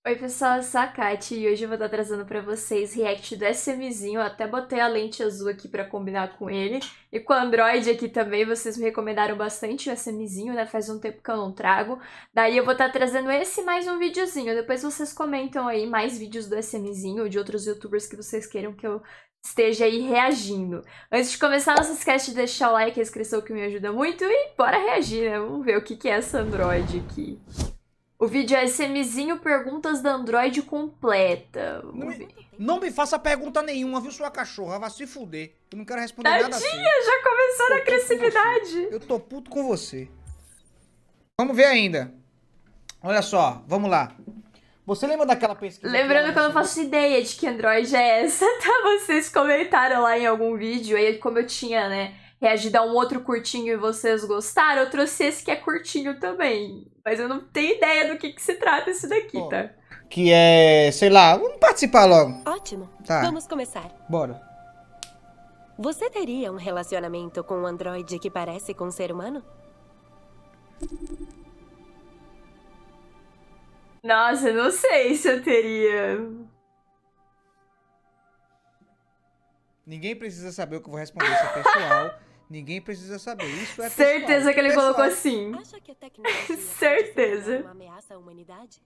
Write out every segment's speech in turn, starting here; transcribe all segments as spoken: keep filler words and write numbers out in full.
Oi pessoal, eu sou a Kati e hoje eu vou estar trazendo pra vocês react do SMzinho. Eu até botei a lente azul aqui pra combinar com ele. E com o Android aqui também, vocês me recomendaram bastante o SMzinho, né? Faz um tempo que eu não trago. Daí eu vou estar trazendo esse mais um videozinho. Depois vocês comentam aí mais vídeos do SMzinho ou de outros youtubers que vocês queiram que eu esteja aí reagindo. Antes de começar, não se esquece de deixar o like e a inscrição que me ajuda muito. E bora reagir, né? Vamos ver o que que é essa Android aqui. O vídeo é SMzinho Perguntas da Android completa. Vamos Não ver. me, não me faça pergunta nenhuma, viu, sua cachorra? Vai se fuder. Eu não quero responder nada assim. Tadinha, já começou na agressividade. Eu tô puto com você. Vamos ver ainda. Olha só, vamos lá. Você lembra daquela pesquisa? Lembrando que eu não faço ideia de que Android é essa, tá? Vocês comentaram lá em algum vídeo, aí como eu tinha, né, reagido a um outro curtinho e vocês gostaram, eu trouxe esse que é curtinho também. Mas eu não tenho ideia do que que se trata esse daqui, Oh, tá? que é, sei lá, vamos participar logo. Ótimo. Tá. Vamos começar. Bora. Você teria um relacionamento com um androide que parece com um ser humano? Nossa, eu não sei se eu teria. Ninguém precisa saber o que eu vou responder, isso é pessoal. Ninguém precisa saber, isso é pessoal. Certeza que ele Pessoal. colocou assim. Acha que a tecnologia pode se Certeza. tornar uma ameaça à humanidade?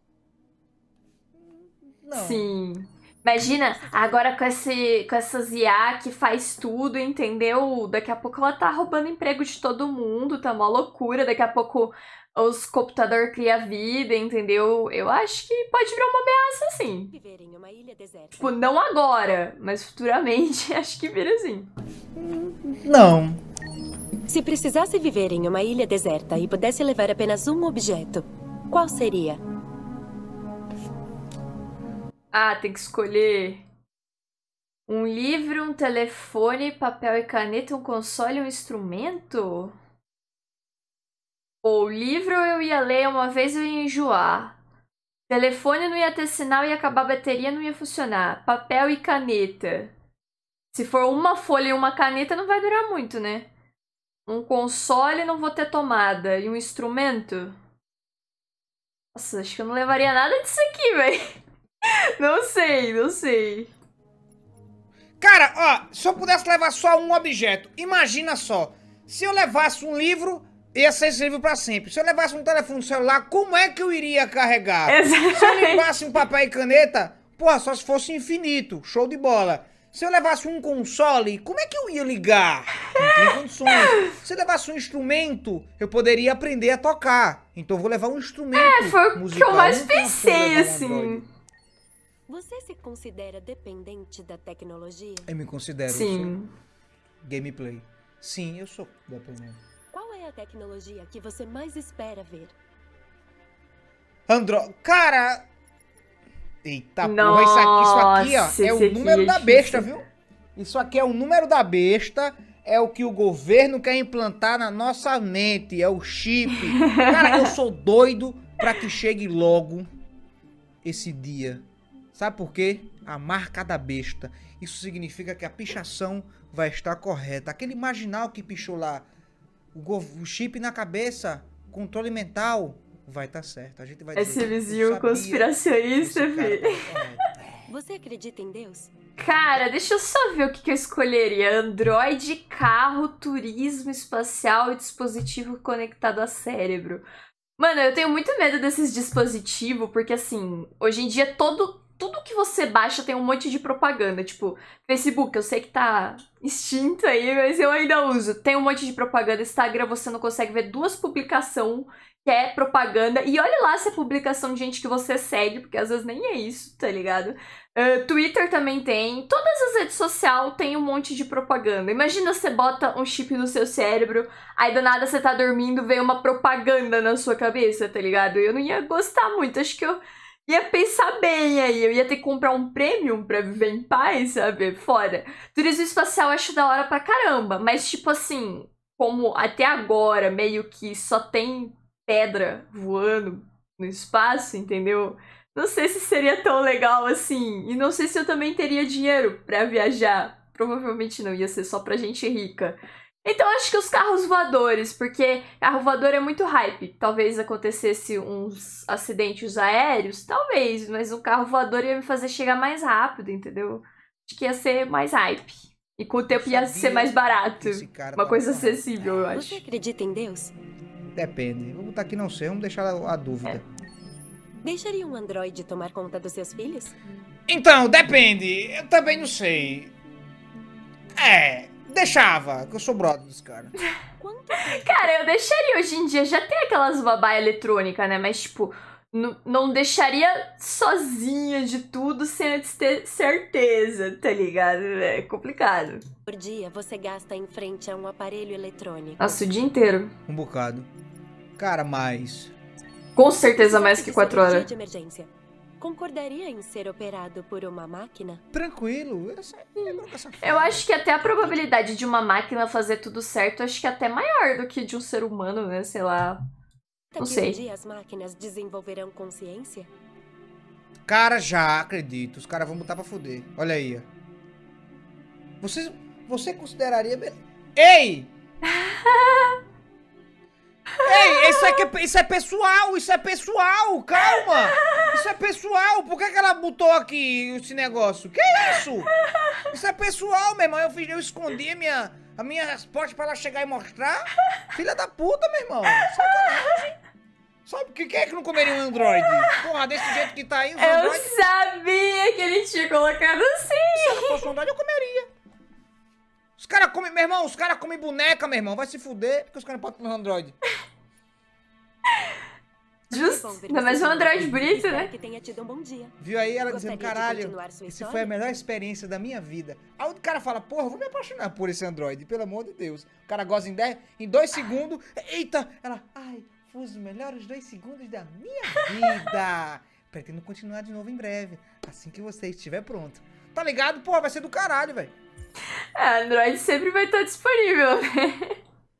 Não. Sim. Imagina, agora com, esse, com essas I A que faz tudo, entendeu? Daqui a pouco ela tá roubando emprego de todo mundo, tá uma loucura. Daqui a pouco os computadores criam vida, entendeu? Eu acho que pode virar uma ameaça, sim. Viver em uma ilha deserta. Tipo, não agora, mas futuramente acho que vira assim. Não. Se precisasse viver em uma ilha deserta e pudesse levar apenas um objeto, qual seria? Ah, tem que escolher um livro, um telefone, papel e caneta, um console e um instrumento? Ou o livro eu ia ler uma vez e eu ia enjoar. Telefone não ia ter sinal, ia acabar a bateria, não ia funcionar. Papel e caneta. Se for uma folha e uma caneta, não vai durar muito, né? Um console, não vou ter tomada. E um instrumento? Nossa, acho que eu não levaria nada disso aqui, velho. Não sei, não sei. Cara, ó, se eu pudesse levar só um objeto, imagina só. Se eu levasse um livro, ia ser esse livro pra sempre. Se eu levasse um telefone celular, como é que eu iria carregar? Exatamente. Se eu levasse um papel e caneta, porra, só se fosse infinito, show de bola. Se eu levasse um console, como é que eu ia ligar? Não tinha condições. Se eu levasse um instrumento, eu poderia aprender a tocar. Então eu vou levar um instrumento É, foi o que musical. eu mais Não tem como pensei, levar um assim. Android. Você se considera dependente da tecnologia? Eu me considero. Sim. Eu sou gameplay. Sim, eu sou dependente. Qual é a tecnologia que você mais espera ver? Android. Cara. Eita Nossa, porra, isso aqui, isso aqui, ó, esse é o aqui número é da difícil. besta, viu? Isso aqui é o número da besta. É o que o governo quer implantar na nossa mente. É o chip. Cara, eu sou doido pra que chegue logo esse dia. Sabe por quê? A marca da besta. Isso significa que a pichação vai estar correta. Aquele marginal que pichou lá, o, gov- o chip na cabeça, controle mental, vai estar certo. A gente vai dizer, Esse "Eu vizinho sabia conspiracionista, que esse cara filho. tava correto." Você acredita em Deus? Cara, deixa eu só ver o que, que eu escolheria. Android, carro, turismo espacial e dispositivo conectado a cérebro. Mano, eu tenho muito medo desses dispositivos, porque assim, hoje em dia todo, tudo que você baixa tem um monte de propaganda. Tipo, Facebook, eu sei que tá extinto aí, mas eu ainda uso. Tem um monte de propaganda. Instagram, você não consegue ver duas publicações que é propaganda. E olha lá se é publicação de gente que você segue, porque às vezes nem é isso, tá ligado? Uh, Twitter também tem. Todas as redes sociais tem um monte de propaganda. Imagina você bota um chip no seu cérebro, aí do nada você tá dormindo, vem uma propaganda na sua cabeça, tá ligado? Eu não ia gostar muito, acho que eu ia pensar bem aí. Eu ia ter que comprar um premium pra viver em paz, sabe? Fora. Turismo espacial eu acho da hora pra caramba, mas tipo assim, como até agora meio que só tem pedra voando no espaço, entendeu? Não sei se seria tão legal assim. E não sei se eu também teria dinheiro pra viajar. Provavelmente não, ia ser só pra gente rica. Então acho que os carros voadores, porque carro voador é muito hype. Talvez acontecesse uns acidentes aéreos, talvez, mas um carro voador ia me fazer chegar mais rápido, entendeu? Acho que ia ser mais hype. E com o tempo ia ser mais barato. Uma coisa acessível, eu acho. Você acredita em Deus? Depende. Vamos botar aqui não sei, vamos deixar a, a dúvida. É. Deixaria um androide tomar conta dos seus filhos? Então, depende. Eu também não sei. É, deixava, que eu sou brother dos caras. Cara, eu deixaria hoje em dia. Já tem aquelas babá eletrônica, né? Mas, tipo, não deixaria sozinha de tudo sem antes ter certeza, tá ligado? É complicado. Por dia, você gasta em frente a um aparelho eletrônico. Nossa, o dia inteiro. Um bocado. Cara, mais. Com certeza mais que quatro horas. De emergência. Concordaria em ser operado por uma máquina? Tranquilo. Essa, essa eu acho que até a probabilidade de uma máquina fazer tudo certo, acho que é até maior do que de um ser humano, né? Sei lá. Não sei. Um dia as máquinas desenvolverão consciência? Cara, já acredito. Os caras vão botar pra fuder. Olha aí. Você, você consideraria... Ei! Ei, isso, aqui é, isso é pessoal, isso é pessoal, calma! Isso é pessoal, por que, que ela botou aqui esse negócio? Que isso? Isso é pessoal, meu irmão, eu, fiz, eu escondi a minha, a minha resposta pra ela chegar e mostrar. Filha da puta, meu irmão, sacanagem. Sabe que quem é que não comeria um Android? Porra, desse jeito que tá aí, os Eu Android... sabia que ele tinha colocado assim. Se eu fosse um Android, eu comeria. Os caras comem, meu irmão, os caras comem boneca, meu irmão. Vai se fuder, porque os caras não podem comer Android. Justo. Ainda mais um Android bonito, né? Que tenha tido um bom dia. Viu aí ela Gostaria dizendo, caralho, de essa foi a melhor experiência da minha vida. Aí o cara fala, porra, eu vou me apaixonar por esse Android, pelo amor de Deus. O cara goza em, dez, em dois segundos, eita, ela, ai, foi os melhores dois segundos da minha vida. Pretendo continuar de novo em breve, assim que você estiver pronto. Tá ligado? Porra, vai ser do caralho, velho. É, Android sempre vai estar disponível, né?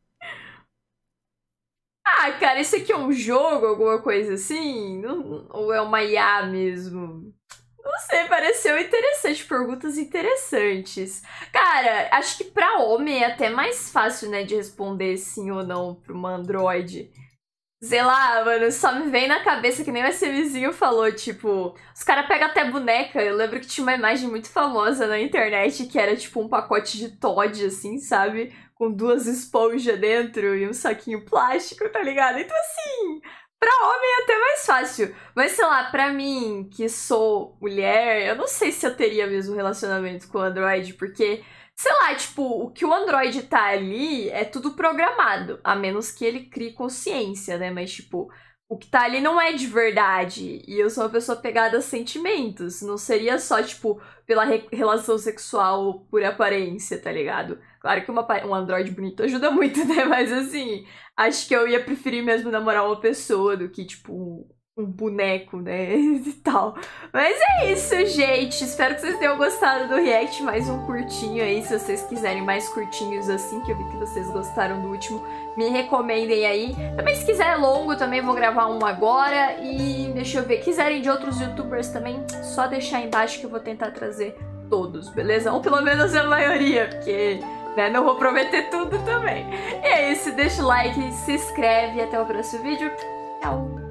Ah, cara, isso aqui é um jogo, alguma coisa assim? Não, ou é uma I A mesmo? Não sei, pareceu interessante. Perguntas interessantes. Cara, acho que pra homem é até mais fácil, né, de responder sim ou não pra uma Android. Sei lá, mano, só me vem na cabeça que nem o SMzinho falou, tipo... Os caras pegam até boneca. Eu lembro que tinha uma imagem muito famosa na internet que era tipo um pacote de Toddy, assim, sabe? Com duas esponjas dentro e um saquinho plástico, tá ligado? Então, assim, pra homem é até mais fácil. Mas, sei lá, pra mim, que sou mulher, eu não sei se eu teria mesmo relacionamento com o Android, porque... Sei lá, tipo, o que o Android tá ali é tudo programado, a menos que ele crie consciência, né? Mas, tipo, o que tá ali não é de verdade. E eu sou uma pessoa pegada a sentimentos. Não seria só, tipo, pela re relação sexual por aparência, tá ligado? Claro que uma, um Android bonito ajuda muito, né? Mas, assim, acho que eu ia preferir mesmo namorar uma pessoa do que, tipo... um boneco, né, e tal. Mas é isso, gente. Espero que vocês tenham gostado do react. Mais um curtinho aí, se vocês quiserem mais curtinhos assim, que eu vi que vocês gostaram do último, me recomendem aí. Também se quiser longo, também vou gravar um agora. E deixa eu ver, quiserem de outros youtubers também, só deixar aí embaixo que eu vou tentar trazer todos, beleza? Ou pelo menos a maioria, porque... né, não vou prometer tudo também. E é isso, deixa o like, se inscreve e até o próximo vídeo. Tchau!